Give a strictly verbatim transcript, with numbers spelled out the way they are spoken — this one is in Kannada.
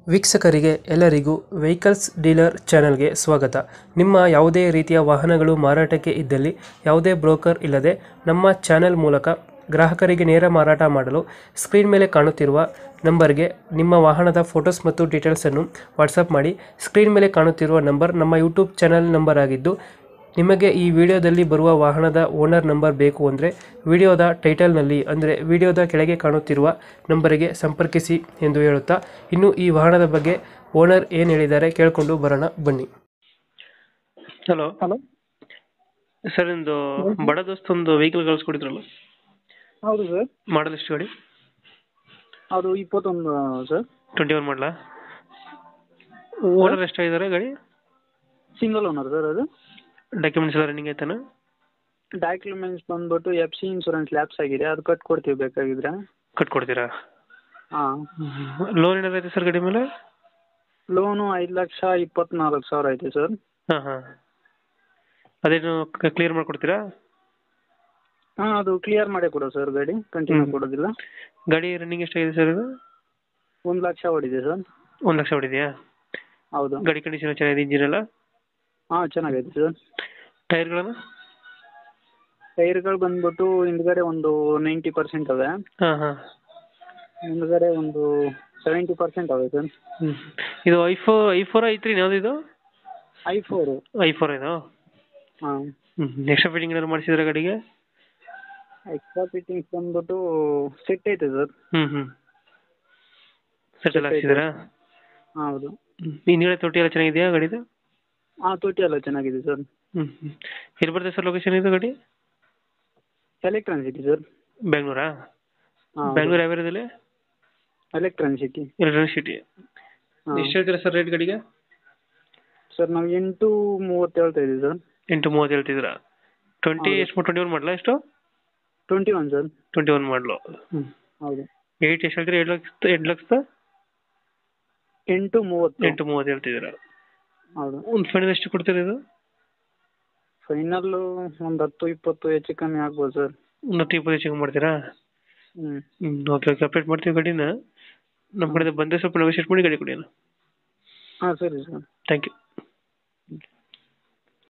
ವೀಕ್ಷಕರಿಗೆ ಎಲ್ಲರಿಗೂ ವೆಹಿಕಲ್ಸ್ ಡೀಲರ್ ಚಾನೆಲ್ಗೆ ಸ್ವಾಗತ. ನಿಮ್ಮ ಯಾವುದೇ ರೀತಿಯ ವಾಹನಗಳು ಮಾರಾಟಕ್ಕೆ ಇದ್ದಲ್ಲಿ ಯಾವುದೇ ಬ್ರೋಕರ್ ಇಲ್ಲದೆ ನಮ್ಮ ಚಾನೆಲ್ ಮೂಲಕ ಗ್ರಾಹಕರಿಗೆ ನೇರ ಮಾರಾಟ ಮಾಡಲು ಸ್ಕ್ರೀನ್ ಮೇಲೆ ಕಾಣುತ್ತಿರುವ ನಂಬರ್ಗೆ ನಿಮ್ಮ ವಾಹನದ ಫೋಟೋಸ್ ಮತ್ತು ಡೀಟೇಲ್ಸನ್ನು ವಾಟ್ಸಪ್ ಮಾಡಿ. ಸ್ಕ್ರೀನ್ ಮೇಲೆ ಕಾಣುತ್ತಿರುವ ನಂಬರ್ ನಮ್ಮ ಯೂಟ್ಯೂಬ್ ಚಾನೆಲ್ ನಂಬರ್ ಆಗಿದ್ದು, ನಿಮಗೆ ಈ ವಿಡಿಯೋದಲ್ಲಿ ಬರುವ ವಾಹನದ ಓನರ್ ನಂಬರ್ ಬೇಕು ಅಂದರೆ ವಿಡಿಯೋದ ಟೈಟಲ್ನಲ್ಲಿ ಅಂದರೆ ವಿಡಿಯೋದ ಕೆಳಗೆ ಕಾಣುತ್ತಿರುವ ನಂಬರಿಗೆ ಸಂಪರ್ಕಿಸಿ ಎಂದು ಹೇಳುತ್ತಾ, ಇನ್ನು ಈ ವಾಹನದ ಬಗ್ಗೆ ಓನರ್ ಏನು ಹೇಳಿದ್ದಾರೆ ಕೇಳಿಕೊಂಡು ಬರೋಣ ಬನ್ನಿ. ಹಲೋ ಹಲೋ ಸರ್, ನಿಮ್ಮದು ಬಡ ದೋಸ್ತ್ ಒಂದು ವೆಹಿಕಲ್ ಕಳಿಸ್ಕೊಡಿದ್ರಲ್ಲ, ಹೌದು ಸರ್. ಮಾಡಲ್ ಎಷ್ಟು ಗಾಡಿ? ಅದು ಇಪ್ಪತ್ತೊಂದು ಸರ್. ಟ್ವೆಂಟಿ ಒನ್ ಮಾಡಲಾ? ಓನರ್ ಎಷ್ಟಾಗಿದ್ದಾರೆ ಗಾಡಿ? Single owner sir. ಅದು ಡಾಕ್ಯುಮೆಂಟ್ಸ್ ಎಲ್ಲ ರನ್ನಿಂಗ್ ಆಯ್ತಾನ? ಡಾಕ್ಯುಮೆಂಟ್ಸ್ ಬಂದ್ಬಿಟ್ಟು ಎಫ್ ಸಿ ಇನ್ಶೂರೆನ್ಸ್ ಲ್ಯಾಪ್ಸ್ ಆಗಿದೆ, ಅದು ಕಟ್ಕೊಡ್ತೀವಿ ಬೇಕಾಗಿದ್ರೆ. ಕಟ್ಕೊಡ್ತೀರಾ? ಹಾಂ. ಲೋನ್ ಏನಾದ್ರು ಐತೆ ಸರ್ ಗಾಡಿ ಮೇಲೆ? ಲೋನು ಐದು ಲಕ್ಷ ಇಪ್ಪತ್ನಾಲ್ಕು ಸಾವಿರ ಐತೆ ಸರ್. ಹಾಂ ಹಾಂ, ಅದೇನು ಕ್ಲಿಯರ್ ಮಾಡಿಕೊಡ್ತೀರಾ? ಹಾಂ, ಅದು ಕ್ಲಿಯರ್ ಮಾಡೇ ಕೊಡೋ ಸರ್, ಗಾಡಿ ಕಂಟಿನ್ಯೂ ಕೊಡೋದಿಲ್ಲ. ಗಾಡಿ ರನ್ನಿಂಗ್ ಎಷ್ಟಾಗಿದೆ ಸರ್ ಇದು? ಒಂದು ಲಕ್ಷ ಹೊಡಿದೆ ಸರ್. ಒಂದು ಲಕ್ಷ ಹೊಡಿದೆಯಾ? ಹೌದು. ಗಾಡಿ ಕಂಡೀಷನ್ ಚೆನ್ನಾಗಿದೆ, ಇಂಜಿನ್ ಎಲ್ಲ? ಹಾಂ, ಚೆನ್ನಾಗೈತೆ ಸರ್. ಟೈರ್ಗಳನ್ನು? ಟೈರ್ಗಳು ಬಂದ್ಬಿಟ್ಟು ಹಿಂದ್ಗಡೆ ಒಂದು ನೈಂಟಿ ಪರ್ಸೆಂಟ್ ಅವೆ, ಹಾಂ ಹಾಂ, ಮುಂದ್ಗಡೆ ಒಂದು ಸೆವೆಂಟಿ ಪರ್ಸೆಂಟ್ ಅವೆ ಸರ್. ಹ್ಞೂ. ಇದು I four I four I three ಯಾವುದು ಇದು? I four. ಐ ಫೋರ್ ಇದು? ಹಾಂ. ಹ್ಞೂ. ಎಕ್ಸ್ಟ್ರಾ ಫಿಟ್ಟಿಂಗ್ ಏನಾದ್ರು ಮಾಡಿಸಿದ್ರೆ ಗಾಡಿಗೆ? ಎಕ್ಸ್ಟ್ರಾ ಫಿಟ್ಟಿಂಗ್ಸ್ ಬಂದ್ಬಿಟ್ಟು ಸೆಟ್ ಐತೆ ಸರ್. ಹ್ಞೂ ಹ್ಞೂ, ಸೆಟ್ ಎಲ್ಲ ಹಾಕ್ಸಿದ್ದೀರಾ? ಹೌದು. ಹಿಂದ್ಗಡೆ ತೊಟ್ಟಿ ಎಲ್ಲ ಚೆನ್ನಾಗಿದೆಯಾ ಗಾಡಿದು? ಹಾಂ, ತೊಟ್ಟಿ ಎಲ್ಲ ಚೆನ್ನಾಗಿದೆ ಸರ್. ಹ್ಞೂ ಹ್ಞೂ. ಎಲ್ಲಿ ಬರ್ತದೆ ಸರ್ ಲೊಕೇಶನ್ ಇದು ಗಾಡಿ? Electron city sir. ಬೆಂಗಳೂರಾ? ಹಾಂ, ಬೆಂಗಳೂರು ಯಾವ ಏರಿಯಾದಲ್ಲಿ? Electron city. Electronic city. ಎಷ್ಟು ಹೇಳ್ತೀರಾ ಸರ್ ರೇಟ್ ಗಾಡಿಗೆ? ಸರ್ ನಾವು ಎಂಟು ಮೂವತ್ತು ಹೇಳ್ತಾ ಇದ್ದೀವಿ ಸರ್. ಎಂಟು ಮೂವತ್ತು ಹೇಳ್ತಿದ್ದೀರಾ? ಟ್ವೆಂಟಿ ಎಷ್ಟು ಟ್ವೆಂಟಿ ಒನ್ ಮಾಡಲಾ? ಎಷ್ಟು? Twenty one sir. Twenty one ಮಾಡಲು. ಹ್ಞೂ. ಹೌದು. ಏಯ್ಟ್ ಎಷ್ಟು ಹೇಳ್ತೀರಾ? ಎರಡು ಲಕ್ಷ ಎಂಟು ಲಕ್ಷದ ಎಂಟು ಮೂವತ್ತು. ಎಂಟು ಮೂವತ್ತು ಹೇಳ್ತಿದ್ದೀರಾ? ಹೌದು. ಒಂದು ಫೈನಲ್ ಎಷ್ಟು ಕೊಡ್ತೀರಾ ಇದು? ಫೈನಲ್ಲು ಒಂದು ಹತ್ತು ಇಪ್ಪತ್ತು ಹೆಚ್ಚು ಕಮ್ಮಿ ಆಗ್ಬೋದು ಸರ್. ಒಂದು ಹತ್ತು ಇಪ್ಪತ್ತು ಹೆಚ್ಚಿಗೆ ಮಾಡ್ತೀರಾ? ಹ್ಞೂ. ಹ್ಞೂ, ಓಕೆ ಓಕೆ, ಅಪ್ಡೇಟ್ ಮಾಡ್ತೀವಿ ಗಾಡಿನ. ನಮ್ಮ ಕಡೆ ಬಂದರೆ ಸ್ವಲ್ಪ ನೆಗೋಶಿಯೇಟ್ ಮಾಡಿ ಗಾಡಿ ಕೊಡಿ. ಹಾಂ, ಸರಿ ಸರ್. Thank you.